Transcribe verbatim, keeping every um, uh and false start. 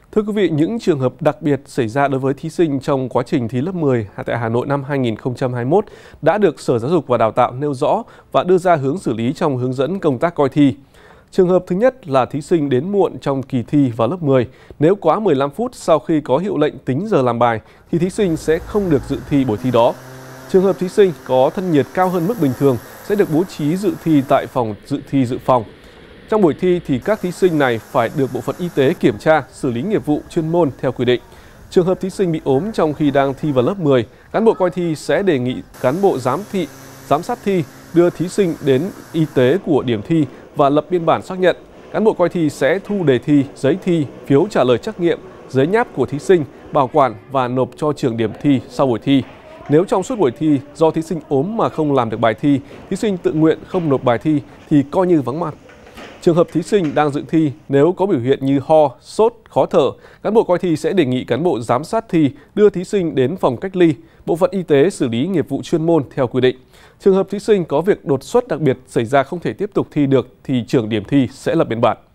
Thưa quý vị, những trường hợp đặc biệt xảy ra đối với thí sinh trong quá trình thi lớp mười tại Hà Nội năm hai nghìn không trăm hai mươi mốt đã được Sở Giáo dục và Đào tạo nêu rõ và đưa ra hướng xử lý trong hướng dẫn công tác coi thi. Trường hợp thứ nhất là thí sinh đến muộn trong kỳ thi vào lớp mười. Nếu quá mười lăm phút sau khi có hiệu lệnh tính giờ làm bài thì thí sinh sẽ không được dự thi buổi thi đó. Trường hợp thí sinh có thân nhiệt cao hơn mức bình thường sẽ được bố trí dự thi tại phòng dự thi dự phòng. Trong buổi thi thì các thí sinh này phải được bộ phận y tế kiểm tra, xử lý nghiệp vụ chuyên môn theo quy định. Trường hợp thí sinh bị ốm trong khi đang thi vào lớp mười, cán bộ coi thi sẽ đề nghị cán bộ giám thị, giám sát thi đưa thí sinh đến y tế của điểm thi và lập biên bản xác nhận. Cán bộ coi thi sẽ thu đề thi, giấy thi, phiếu trả lời trắc nghiệm, giấy nháp của thí sinh, bảo quản và nộp cho trưởng điểm thi sau buổi thi. Nếu trong suốt buổi thi do thí sinh ốm mà không làm được bài thi, thí sinh tự nguyện không nộp bài thi thì coi như vắng mặt. Trường hợp thí sinh đang dự thi nếu có biểu hiện như ho, sốt, khó thở, cán bộ coi thi sẽ đề nghị cán bộ giám sát thi đưa thí sinh đến phòng cách ly, bộ phận y tế xử lý nghiệp vụ chuyên môn theo quy định. Trường hợp thí sinh có việc đột xuất đặc biệt xảy ra không thể tiếp tục thi được thì trưởng điểm thi sẽ lập biên bản.